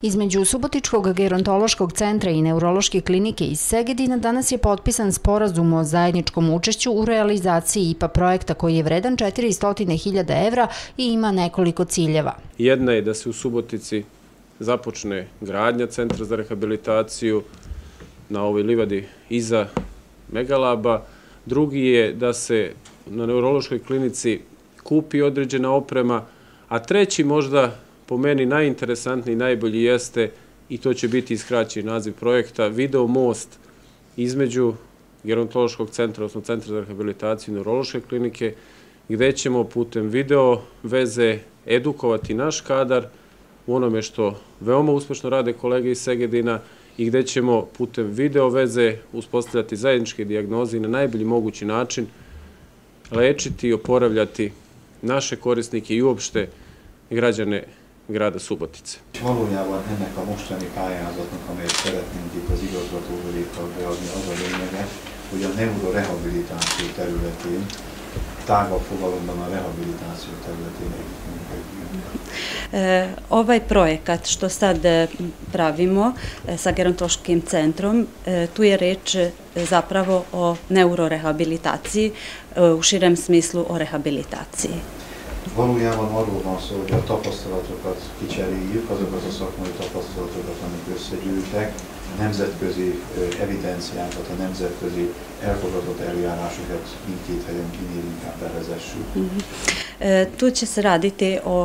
Između Subotičkog gerontološkog centra i neurološke klinike iz Segedina danas je potpisan sporazum o zajedničkom učešću u realizaciji IPA projekta koji je vredan 400.000 evra i ima nekoliko ciljeva. Jedna je da se u Subotici započne gradnja centra za rehabilitaciju na ovoj livadi iza Megalaba. Drugi je da se na neurološkoj klinici kupi određena oprema, a treći možda po meni najinteresantniji i najbolji jeste, i to će biti skraćeni naziv projekta, video most između gerontološkog centra, odnosno centra za rehabilitaciju i neurološke klinike, gde ćemo putem video veze edukovati naš kadar u onome što veoma uspešno rade kolege iz Segedina i gde ćemo putem video veze uspostavljati zajedničke dijagnoze i na najbolji mogući način lečiti i oporavljati naše korisnike i uopšte građane grada Subotice. Valójában ennek a mostani pályázatnak, amelyet szeretnénk itt az igazgató úrékkal beadni, az a lényege, hogy a neurorehabilitáció területén, tágabb fogalomban a rehabilitáció területén együttműködjünk. Ovaj projekat što sad pravimo sa gerontološkim centrom, tu je reč zapravo o neurorehabilitaciji, u širem smislu o rehabilitaciji. Valójában arról van szó, hogy a tapasztalatokat kicseréljük, azokat a szakmai tapasztalatokat, amik összegyűltek, a nemzetközi evidenciákat, a nemzetközi elfogadott eljárásokat mindkét helyen minél inkább bevezessük. Tu će se raditi o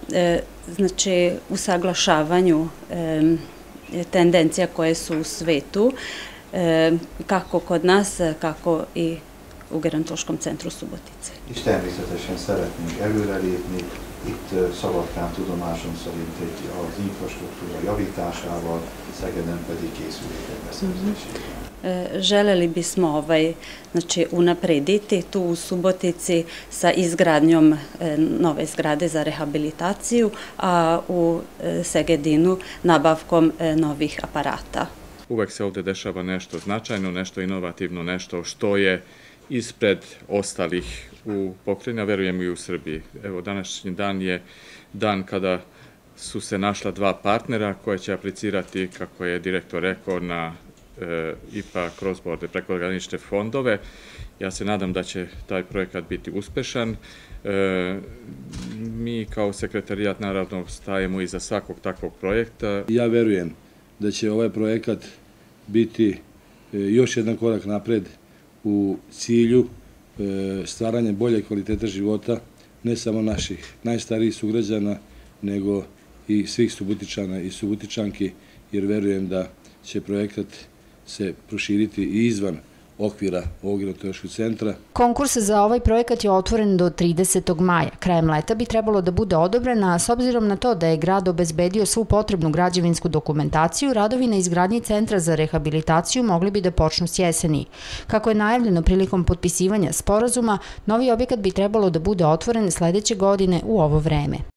znači, usaglašavanju tendencija koje su u svetu, kako kod nas, kako i u gerontološkom centru Subotice. És természetesen szeretnénk előrelépni, itt Szabadkán tudomásom szerint az infrastruktúra javításával, Szegeden pedig készülékek beszerzésével. Želeli bismo znači, unaprediti tu u Subotici sa izgradnjom nove zgrade za rehabilitaciju, a u Segedinu nabavkom novih aparata. Uvek se ovde dešava nešto značajno, nešto inovativno, nešto što je ispred ostalih u pokrajini, a verujem i u Srbiji. Evo, današnji dan je dan kada su se našla dva partnera koje će aplicirati, kako je direktor rekao, na IPA cross-border prekogranične fondove. Ja se nadam da će taj projekat biti uspešan. Mi kao sekretarijat naravno stajemo iza svakog takvog projekta. Ja verujem da će ovaj projekat biti još jedan korak napred u cilju stvaranja bolje kvaliteta života ne samo naših najstarijih sugrađana, nego i svih Subotičana i Subotičanki, jer verujem da će projekat se proširiti i izvan okvira ovog gerontološkog centra. Konkurs za ovaj projekat je otvoren do 30. maja. Krajem leta bi trebalo da bude odobren, a s obzirom na to da je grad obezbedio svu potrebnu građevinsku dokumentaciju, radovi na izgradnji centra za rehabilitaciju mogli bi da počnu s jeseni. Kako je najavljeno prilikom potpisivanja sporazuma, novi objekat bi trebalo da bude otvoren sledeće godine u ovo vreme.